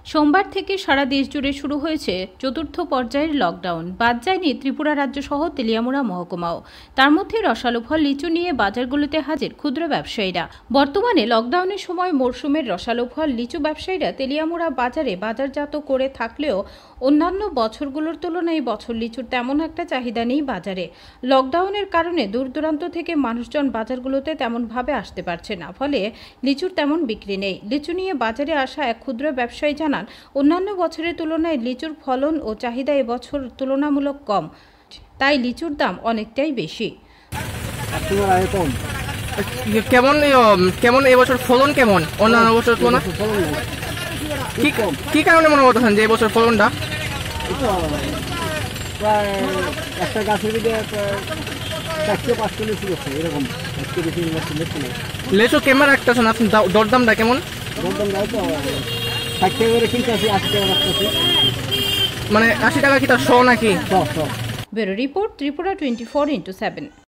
সোমবার থেকে সারা দেশ জুড়ে শুরু হয়েছে চতুর্থ পর্যায়ের লকডাউন। বাদ যায়নি ত্রিপুরা রাজ্য সহ তেলিয়ামুড়া মহকুমাও। তার মধ্যে রসালো ফল লিচু নিয়ে বাজারগুলোতে হাজির ক্ষুদ্র ব্যবসায়ীরা। বর্তমানে লকডাউনের সময় মরশুমের রসালো ফল লিচু ব্যবসায়ীরা তেলিয়ামুড়া বাজারে বাজারজাত করে থাকলেও অন্যান্য বছরগুলোর তুলনায় বছর লিচুর তেমন একটা চাহিদা নেই বাজারে। লকডাউনের কারণে দূর দূরান্ত থেকে মানুষজন বাজারগুলোতে তেমনভাবে আসতে পারছে না, ফলে লিচুর তেমন বিক্রি নেই। লিচু নিয়ে বাজারে আসা এক ক্ষুদ্র ব্যবসায়ী জানান, অন্যান্য বছরের তুলনায় লিচুর ফলন ও চাহিদা এবছর তুলনামূলক কম, তাই লিচুর দাম অনেকটাই বেশি। কেমন কেমন এবছর ফলন কেমন অন্যান্য বছর তুলনা? কি কারণে মনে করতেছেন যে এবছর ফলনটা? প্রায় একটা গাছের দিকে 400-500 লিচু করছে এরকম। লেচু কেমন রাখতেছেন আপনি? দরদামটা কেমন? দরদাম গাছ তো 60 টাকা করে কিনতে আসি, 80 টাকা রাখতেছি। মানে 80 টাকা কি তার শো নাকি? Bureau report, Tripura 24x7।